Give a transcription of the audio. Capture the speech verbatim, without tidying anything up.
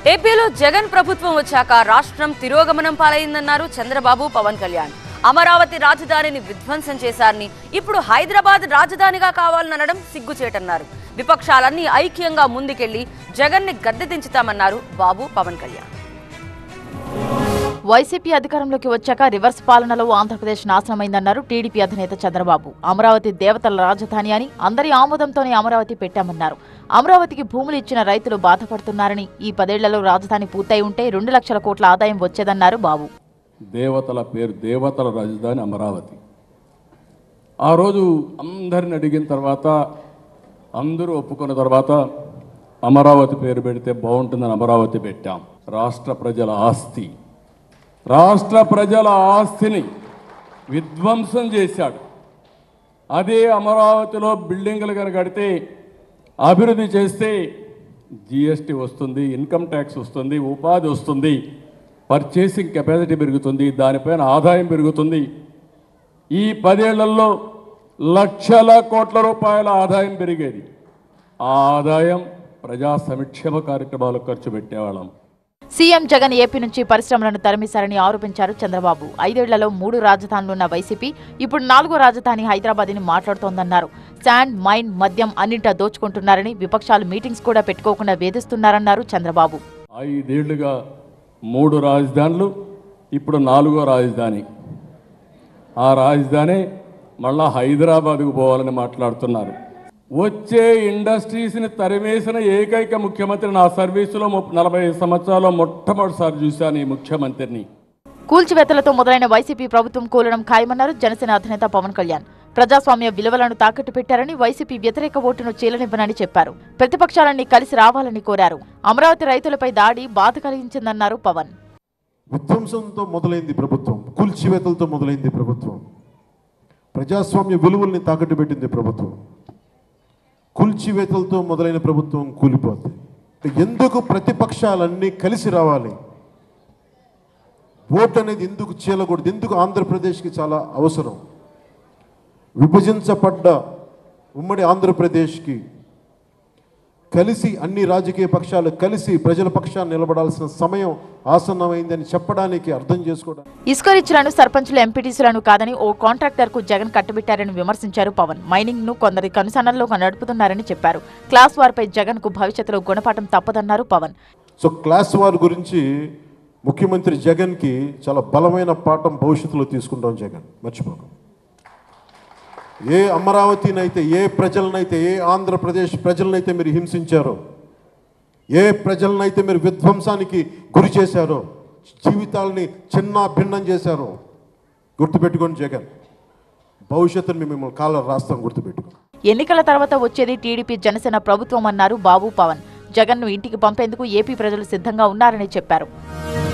ఏపీలో జగన్ ప్రభుత్వం వచ్చాక రాష్ట్రం తిరోగమనం పాలైందన్నారు చంద్రబాబు, పవన్ కళ్యాణ్. అమరావతి రాజధానిని విధ్వంసం చేశారని, ఇప్పుడు హైదరాబాద్ రాజధానిగా కావాలనడం సిగ్గుచేటన్నారు. విపక్షాలన్నీ ఐక్యంగా ముందుకెళ్లి జగన్ ని గద్దె దించుతామన్నారు బాబు, పవన్ కళ్యాణ్. వైసీపీ అధికారంలోకి వచ్చాక రివర్స్ పాలనలో ఆంధ్రప్రదేశ్ నాశనమైందన్నారు టీడీపీ అధినేత చంద్రబాబు. అమరావతి దేవతల రాజధాని అని అందరి ఆమోదంతోనే అమరావతి పెట్టామన్నారు. అమరావతికి భూములు ఇచ్చిన రైతులు బాధపడుతున్నారని, ఈ పదేళ్లలో రాజధాని పూర్తయి ఉంటే రెండు లక్షల కోట్ల ఆదాయం వచ్చేదన్నారు బాబు. దేవతల పేరు దేవతల రాజధాని అమరావతి. ఆ రోజు అందరిని అడిగిన తర్వాత, అందరూ ఒప్పుకున్న తర్వాత అమరావతి పేరు పెడితే బాగుంటుందని అమరావతి పెట్టాం. రాష్ట్ర ప్రజల ఆస్తి రాష్ట్ర ప్రజల ఆస్తిని విధ్వంసం చేశాడు. అదే అమరావతిలో బిల్డింగులు కనుక కడితే, అభివృద్ధి చేస్తే జిఎస్టీ వస్తుంది, ఇన్కమ్ ట్యాక్స్ వస్తుంది, ఉపాధి వస్తుంది, పర్చేసింగ్ కెపాసిటీ పెరుగుతుంది, దానిపైన ఆదాయం పెరుగుతుంది. ఈ పదేళ్లలో లక్షల కోట్ల రూపాయల ఆదాయం పెరిగేది. ఆ ఆదాయం ప్రజా సంక్షేమ కార్యక్రమాలకు ఖర్చు పెట్టేవాళ్ళం. సీఎం జగన్ ఏపీ నుంచి పరిశ్రమలను తరిమేశారని ఆరోపించారు చంద్రబాబు. ఐదేళ్లలో మూడు రాజధానులున్న వైసీపీ ఇప్పుడు నాలుగో రాజధాని హైదరాబాద్ని మాట్లాడుతోందన్నారు. శాండ్, మైన్, మద్యం అన్నింటా దోచుకుంటున్నారని, విపక్షాలు మీటింగ్స్ కూడా పెట్టుకోకుండా వేధిస్తున్నారన్నారు చంద్రబాబు. ఐదేళ్లుగా మూడు రాజధానులు, ఇప్పుడు నాలుగో రాజధాని. ఆ రాజధాని మళ్ళా హైదరాబాద్కు పోవాలని మాట్లాడుతున్నారు. వచ్చే ఇండస్ట్రీస్ని తరిమేసిన ఏకైక ముఖ్యమంత్రి నా సర్వీసులో నలభై సంవత్సరాల్లో మొట్టమొదటిసారి చూశాను ఈ ముఖ్యమంత్రిని. కూల్చివేతలతో మొదలైన వైసీపీ ప్రభుత్వం కూలడం ఖాయమన్నారు జనసేన అధినేత పవన్ కళ్యాణ్. ప్రజాస్వామ్య విలువలను తాకట్టు పెట్టారని, వైసీపీ వ్యతిరేక ఓటును చీలనివ్వనని చెప్పారు. ప్రతిపక్షాలన్నీ కలిసి రావాలని కోరారు. అమరావతి రైతులపై దాడి బాధ కలిగించిందన్నారు పవన్. విధ్వంసంతో మొదలైంది ప్రభుత్వం, కూల్చివేతలతో మొదలైంది ప్రభుత్వం, ప్రజాస్వామ్య విలువల్ని తాకట్టు పెట్టింది ప్రభుత్వం. కూల్చివేతలతో మొదలైన ప్రభుత్వం కూలిపోతుంది. ఎందుకు ప్రతిపక్షాలన్నీ కలిసి రావాలి? ఓటు అనేది ఎందుకు చీలకూడదు? ఎందుకు ఆంధ్రప్రదేశ్కి చాలా అవసరం. విభజించబడ్డ ఉమ్మడి ఆంధ్రప్రదేశ్కి కలిసి అన్ని రాజకీయ పక్షాలు కలిసి ప్రజల పక్షాన్ని నిలబడాల్సిన సమయం ఆసన్నమైందని చెప్పడానికి, అర్థం చేసుకోవడానికి. ఇసుక రిచ్లను సర్పంచులు, ఎంపీటీసీలను కాదని ఓ కాంట్రాక్టర్ కు జగన్ కట్టబెట్టారని విమర్శించారు పవన్. మైనింగ్ ను కొందరి కనుసన్నల్లో నడుపుతున్నారని చెప్పారు. క్లాస్ వార్పై జగన్ కు భవిష్యత్తులో గుణపాఠం తప్పదన్నారు పవన్. సో క్లాస్ వార్ గురించి ముఖ్యమంత్రి జగన్ కి చాలా బలమైన పాఠం భవిష్యత్తులో తీసుకుంటాం. జగన్ మర్చిపోక, ఏ అమరావతినైతే, ఏ ప్రజలనైతే, ఏ ఆంధ్రప్రదేశ్ ప్రజలనైతే మీరు హింసించారో, ఏ ప్రజలనైతే మీరు విధ్వంసానికి గురి చేశారో, జీవితాలని చిన్న భిన్నం చేశారో, గుర్తుపెట్టుకోండి జగన్. భవిష్యత్తును మిమ్మల్ని కాలర్ రాస్తాం, గుర్తుపెట్టుకోండి. ఎన్నికల తర్వాత వచ్చేది టీడీపీ జనసేన ప్రభుత్వం అన్నారు బాబు, పవన్. జగన్ ను ఇంటికి పంపేందుకు ఏపీ ప్రజలు సిద్ధంగా ఉన్నారని చెప్పారు.